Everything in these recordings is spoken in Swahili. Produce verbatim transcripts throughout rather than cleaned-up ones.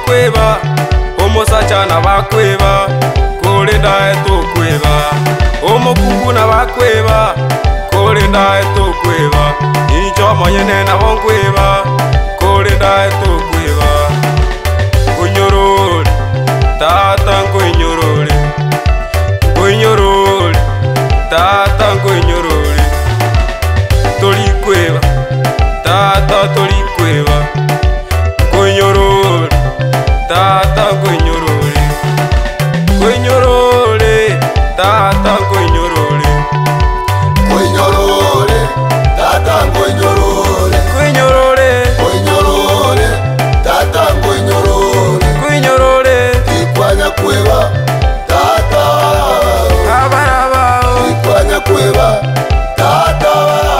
kweba omusacha na bakweba kulinda etu kweba omukungu na bakweba kulinda etu kweba injo monyene na bonkweba kulinda etu kweba kunyorole tata nkunyorole kunyorole tata nkunyorole toli kweba tata toli kweba kunyorole tata nkunyorole kunyorole tata nkunyorole kunyorole tata nkunyorole kunyorole kunyorole tata nkunyorole kunyorole ikwanya kweba tata abaraba ikwanya kweba tata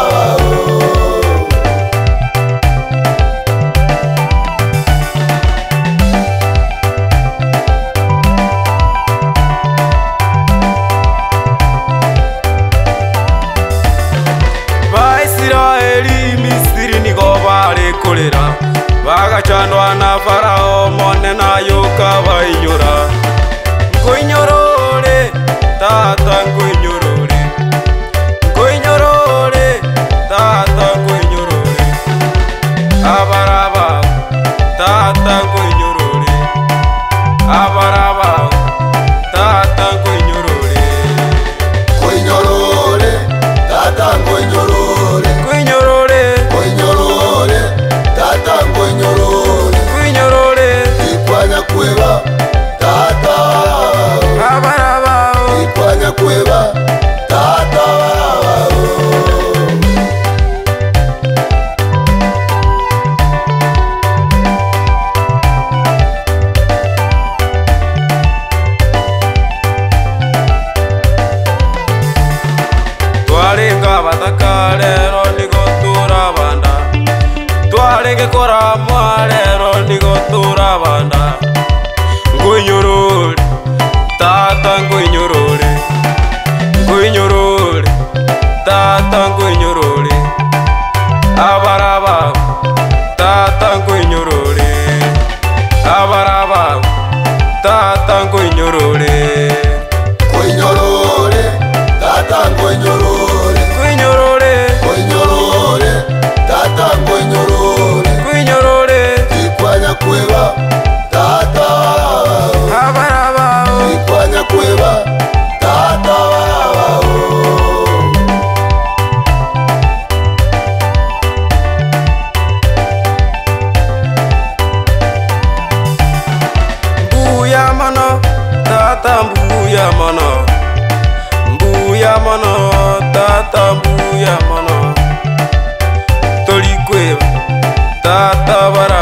kulira bagachandwa na farao mone na yuka bainyura nkunyorole tata nkunyorole nkunyorole tata nkunyorole abaraba tata nkunyorole abaraba tata nkunyorole kunyorole tata nkunyorole kunyorole kunyorole tata nkunyorole kunyorole ikwanya kweba tata abaraba ikwanya kweba tata twarenga batakarero nigotura banda twarenge kora mwarero nigotura banda nkunyorole tata nkunyorole nkunyorole tata nkunyorole abaraba tata nkunyorole abaraba tata nkunyorole kunyorole tata nkunyorole kunyorole kunyorole tata nkunyorole kunyorole ikwanya kweba tata abaraba ikwanya kweba tata mbuya mano tata mbuya mano mbuya mano tata mbuya mano toli kweba tata bara